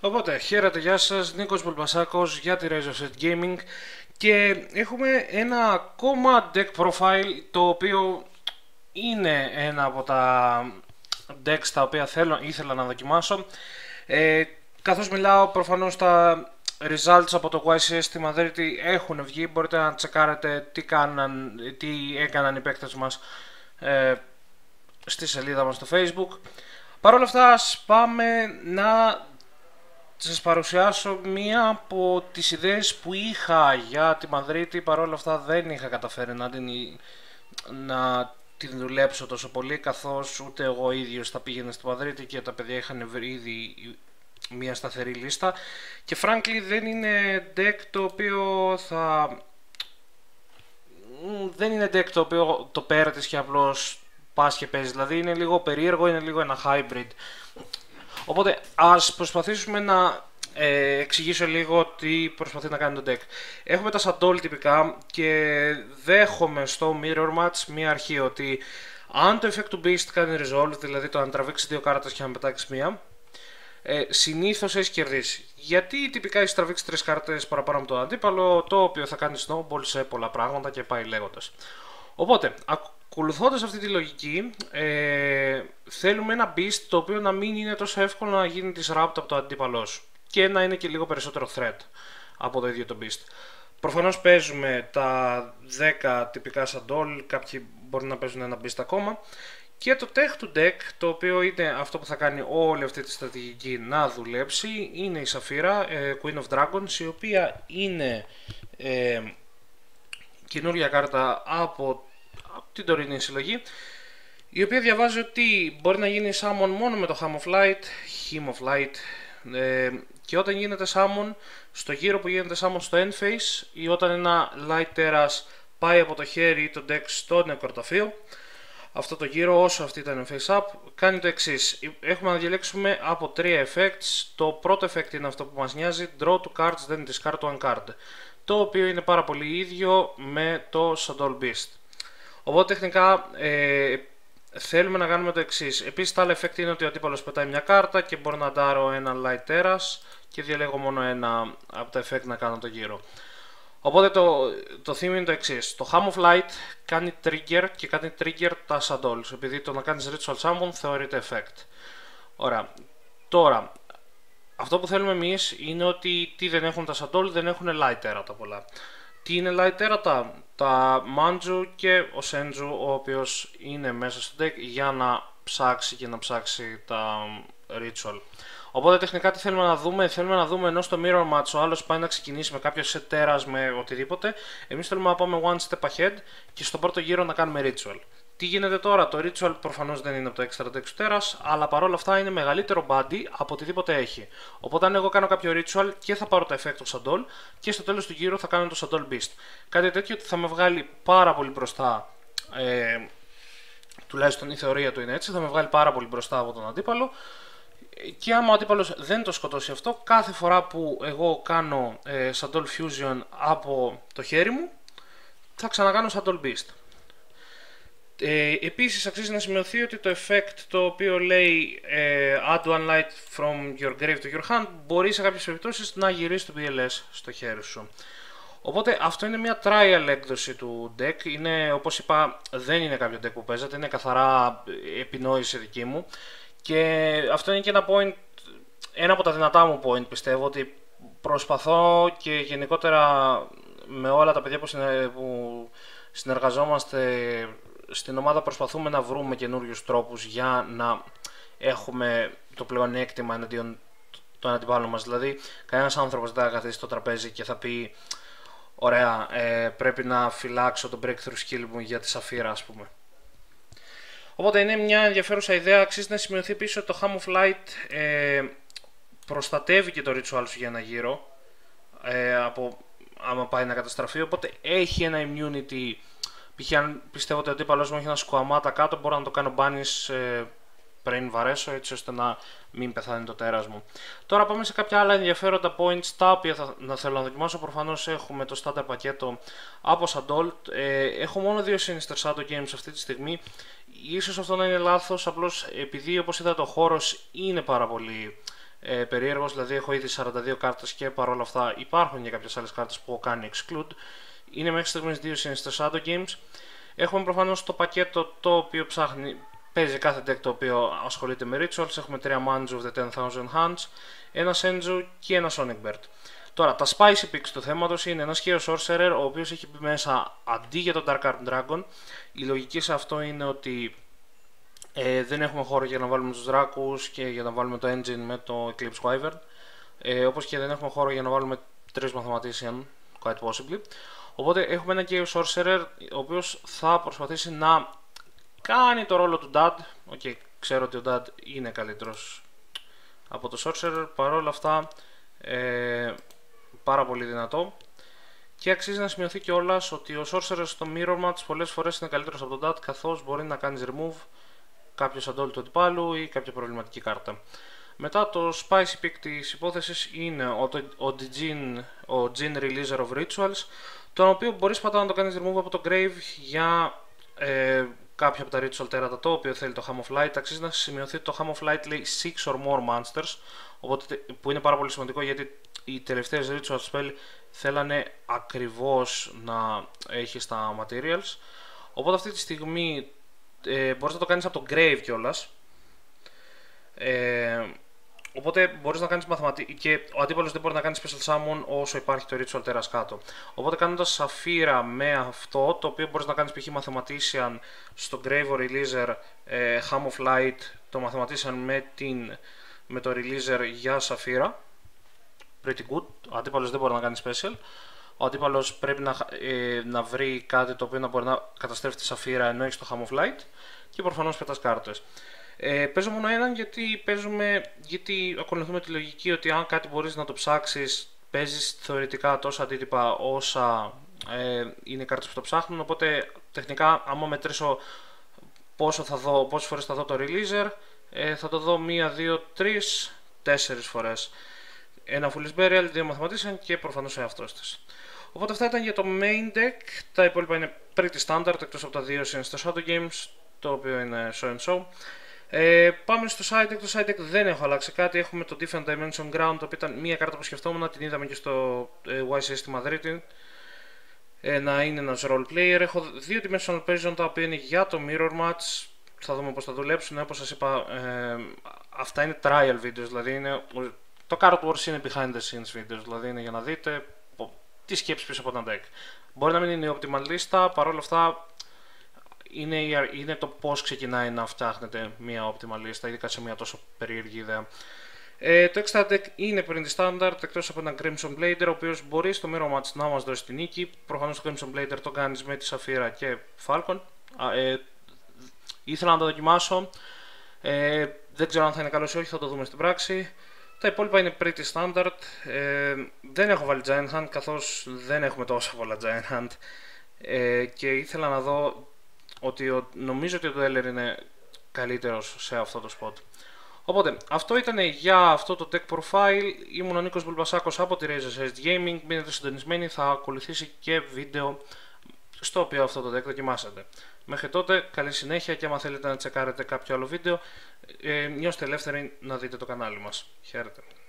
Οπότε, χαίρετε, γεια σας, Νίκος Μπολμπασάκος για τη Razor Set Gaming και έχουμε ένα ακόμα deck profile το οποίο είναι ένα από τα decks τα οποία ήθελα να δοκιμάσω. Καθώς μιλάω, προφανώς τα results από το YCS στη Μαδρίτη έχουν βγει, μπορείτε να τσεκάρετε τι έκαναν οι παίκτες μας στη σελίδα μας στο Facebook. Παρ' όλα αυτά, ας πάμε να σας παρουσιάσω μία από τις ιδέες που είχα για τη Μαδρίτη. Παρ' όλα αυτά δεν είχα καταφέρει να την δουλέψω τόσο πολύ, καθώς ούτε εγώ ίδιος θα πήγαινα στη Μαδρίτη και τα παιδιά είχαν βρει ήδη μία σταθερή λίστα. Και frankly δεν είναι deck το οποίο δεν είναι deck το οποίο το παίρνεις και απλώς πας και παίζεις. Δηλαδή είναι λίγο περίεργο, είναι λίγο ένα hybrid. Οπότε ας προσπαθήσουμε να εξηγήσω λίγο τι προσπαθεί να κάνει το deck. Έχουμε τα Sandol τυπικά και δέχομαι στο Mirror Match μία αρχή ότι αν το effect του Beast κάνει resolve, δηλαδή το αν τραβήξει δύο κάρτες και να πετάξει μία, συνήθως έχει κερδίσει. Γιατί τυπικά έχει τραβήξει τρεις κάρτες παραπάνω από το αντίπαλο, το οποίο θα κάνει snowball σε πολλά πράγματα και πάει λέγοντας. Οπότε, ακολουθώντας αυτή τη λογική, θέλουμε ένα beast το οποίο να μην είναι τόσο εύκολο να γίνει disrupt από το αντίπαλό σου και να είναι και λίγο περισσότερο threat από το ίδιο το beast. Προφανώς παίζουμε τα 10 τυπικά Sandol, κάποιοι μπορεί να παίζουν ένα beast ακόμα, και το tech του deck, το οποίο είναι αυτό που θα κάνει όλη αυτή τη στρατηγική να δουλέψει, είναι η Σαφίρα, Queen of Dragons, η οποία είναι καινούργια κάρτα από την τωρινή συλλογή, η οποία διαβάζει ότι μπορεί να γίνει summon μόνο με το Hymn of Light, και όταν γίνεται summon στο γύρο που γίνεται summon στο end phase ή όταν ένα Light Terras πάει από το χέρι ή το deck στο νεκροταφείο, αυτό το γύρο, όσο αυτή ήταν face up, κάνει το εξής. Έχουμε να διαλέξουμε από τρία effects. Το πρώτο effect είναι αυτό που μας νοιάζει, draw two cards, then discard one card, το οποίο είναι πάρα πολύ ίδιο με το Sandol Beast. Οπότε τεχνικά θέλουμε να κάνουμε το εξής. Επίσης τα άλλα effect είναι ότι ο αντίπαλος πετάει μια κάρτα και μπορώ να ντάρω ένα Light Terras και διαλέγω μόνο ένα από τα effect να κάνω το γύρο. Οπότε το theme είναι το εξής. Το Hymn of Light κάνει trigger και κάνει trigger τα Sandols, επειδή το να κάνεις Ritual Summon θεωρείται effect. Ωραία. Τώρα, αυτό που θέλουμε εμείς είναι ότι τι δεν έχουν τα Sandol, δεν έχουν Light Terra τα πολλά. Τι είναι Light Terra? Τα Manju και ο Senju, ο οποίος είναι μέσα στο deck για να ψάξει και να ψάξει τα Ritual. Οπότε τεχνικά τι θέλουμε να δούμε ενώ στο Mirror Match ο άλλος πάει να ξεκινήσει με κάποιο set Terras με οτιδήποτε, εμείς θέλουμε να πάμε one step ahead και στον πρώτο γύρο να κάνουμε Ritual. Τι γίνεται τώρα? Το Ritual προφανώς δεν είναι από το extra deck του Terras, αλλά παρόλα αυτά είναι μεγαλύτερο body από οτιδήποτε έχει. Οπότε αν εγώ κάνω κάποιο Ritual και θα πάρω το effect του Sandol και στο τέλος του γύρου θα κάνω το Sandol Beast. Κάτι τέτοιο θα με βγάλει πάρα πολύ μπροστά, τουλάχιστον η θεωρία του είναι έτσι, θα με βγάλει πάρα πολύ μπροστά από τον αντίπαλο. Και άμα ο αντίπαλος δεν το σκοτώσει αυτό, κάθε φορά που εγώ κάνω Sandol Fusion από το χέρι μου, θα ξανακάνω Sandol Beast. Επίσης αξίζει να σημειωθεί ότι το effect το οποίο λέει add one light from your grave to your hand μπορεί σε κάποιες περιπτώσεις να γυρίσει το PLS στο χέρι σου. Οπότε αυτό είναι μια trial έκδοση του deck, είναι, όπως είπα, δεν είναι κάποιο deck που παίζεται, είναι καθαρά επινόηση δική μου. Και αυτό είναι και ένα από τα δυνατά μου point, πιστεύω, ότι προσπαθώ και γενικότερα με όλα τα παιδιά που συνεργαζόμαστε στην ομάδα προσπαθούμε να βρούμε καινούριους τρόπους για να έχουμε το πλεονέκτημα εναντίον των αντιπάλων μας. Δηλαδή, κανένας άνθρωπος δεν θα καθίσει στο τραπέζι και θα πει ωραία, πρέπει να φυλάξω το breakthrough skill μου για τη Σαφίρα, ας πούμε. Οπότε είναι μια ενδιαφέρουσα ιδέα. Αξίζει να σημειωθεί επίσης ότι το Hymn of Light προστατεύει και το ritual σου για ένα γύρο από άμα πάει να καταστραφεί. Οπότε έχει ένα immunity. Π.χ. αν πιστεύω ότι ο αντίπαλος μου έχει ένα σκουαμάτα κάτω, μπορώ να το κάνω banish πριν βαρέσω, έτσι ώστε να μην πεθάνει το τέρας μου. Τώρα πάμε σε κάποια άλλα ενδιαφέροντα points τα οποία θέλω να δοκιμάσω. Προφανώς έχουμε το starter πακέτο από Sandol. Έχω μόνο 2 Sinister Shadow Games αυτή τη στιγμή. Ίσως αυτό να είναι λάθος, απλώς επειδή όπως είδατε ο χώρος είναι πάρα πολύ περίεργος, δηλαδή έχω ήδη 42 κάρτες και παρόλα αυτά υπάρχουν και κάποιες άλλες κάρτες που έχω κάνει exclude. Είναι μέχρι στιγμής 2 συνιστές Shadow Games. Έχουμε προφανώς το πακέτο το οποίο παίζει κάθε deck το οποίο ασχολείται με Rituals. Έχουμε 3 Manju of the 10,000 Hands, ένα Senju και ένα Sonic Bird. Τώρα, τα spicy picks του θέματος είναι ένας Chaos Sorcerer, ο οποίος έχει μπει μέσα αντί για τον Dark Arm Dragon. Η λογική σε αυτό είναι ότι δεν έχουμε χώρο για να βάλουμε τους δράκους και για να βάλουμε το engine με το Eclipse Wyvern. Όπως και δεν έχουμε χώρο για να βάλουμε 3 Mathematician, quite possibly. Οπότε έχουμε ένα Chaos Sorcerer, ο οποίος θα προσπαθήσει να κάνει το ρόλο του Dad. Okay, ξέρω ότι ο Dad είναι καλύτερος από το Sorcerer, παρόλα αυτά πάρα πολύ δυνατό. Και αξίζει να σημειωθεί κιόλας ότι ο Sorcerer στο Mirror Match πολλές φορές είναι καλύτερος από τον Dad, καθώς μπορεί να κάνεις remove κάποιο αντόλ του αντιπάλου ή κάποια προβληματική κάρτα. Μετά το spicy pick της υπόθεσης είναι ο Djinn Releaser of Rituals, τον οποίο μπορείς πάντα να το κάνεις remove από το grave για κάποια από τα Ritual τέρατα, το οποίο θέλει το Ham of Light. Αξίζει να σημειωθεί ότι το Ham of Light λέει 6 or more monsters, οπότε, που είναι πάρα πολύ σημαντικό γιατί οι τελευταίες Ritual spell θέλανε ακριβώς να έχεις τα materials. Οπότε αυτή τη στιγμή μπορείς να το κάνεις από το grave κιόλας. Οπότε μπορείς να κάνεις μαθηματική και ο αντίπαλος δεν μπορεί να κάνει special summon όσο υπάρχει το Ritual Terras κάτω. Οπότε κάνοντας σαφύρα με αυτό, το οποίο μπορείς να κάνεις π.χ. Mathematician στο Grave or Releaser, Ham of Light, το Mathematician με το Releaser για σαφύρα. Pretty good. Ο αντίπαλος δεν μπορεί να κάνει special. Ο αντίπαλος πρέπει να βρει κάτι το οποίο να μπορεί να καταστρέφει τη σαφύρα ενώ έχει το Ham of Light και προφανώς πετάς κάρτες. Παίζω μόνο έναν γιατί ακολουθούμε τη λογική ότι αν κάτι μπορείς να το ψάξεις, παίζεις θεωρητικά τόσα αντίτυπα όσα είναι οι κάρτες που το ψάχνουν. Οπότε τεχνικά, άμα μετρήσω πόσες φορές θα δω το Releaser, θα το δω 1, 2, 3, 4 φορές. Ένα Foolish Burial, 2 Mathematician και προφανώς ο εαυτός της. Οπότε αυτά ήταν για το main deck. Τα υπόλοιπα είναι pretty standard εκτός από τα 2 συνιστές Shadow Games, το οποίο είναι show and show. Πάμε στο side deck. Το side deck δεν έχω αλλάξει κάτι. Έχουμε το Different Dimension Ground, το οποίο ήταν μία κάρτα που σκεφτόμουν, την είδαμε και στο YCS στη Μαδρίτη. Να είναι ένας role player. Έχω 2 Dimensional Prison, τα οποία είναι για το Mirror Match. Θα δούμε πώς θα δουλέψουν. Όπως σας είπα, αυτά είναι trial videos, δηλαδή το Card Wars είναι behind the scenes videos, δηλαδή είναι για να δείτε τι σκέψη πίσω από ένα deck. Μπορεί να μην είναι η optimal λίστα, παρόλα αυτά είναι το πώς ξεκινάει να φτιάχνετε μια optimal λίστα, ειδικά σε μια τόσο περίεργη ιδέα. Το extra deck είναι πριν τη standard, εκτός από ένα Crimson Blader, ο οποίος μπορεί στο Mirror Match να μας δώσει την νίκη. Προφανώς το Crimson Blader το κάνεις με τη Σαφύρα και Falcon. Ήθελα να το δοκιμάσω, δεν ξέρω αν θα είναι καλός ή όχι, θα το δούμε στην πράξη. Τα υπόλοιπα είναι pretty standard. Δεν έχω βάλει Giant Hand, καθώς δεν έχουμε τόσο πολλά Giant Hand, και ήθελα να δω ότι νομίζω ότι ο Dweller είναι καλύτερος σε αυτό το spot. Οπότε αυτό ήταν για αυτό το deck profile. Ήμουν ο Νίκος Μπουλμπασάκος από τη Razor's Edge Gaming. Μείνετε συντονισμένοι, θα ακολουθήσει και βίντεο στο οποίο αυτό το deck δοκιμάσατε. Μέχρι τότε καλή συνέχεια και άμα θέλετε να τσεκάρετε κάποιο άλλο βίντεο, νιώστε ελεύθεροι να δείτε το κανάλι μας. Χαίρετε.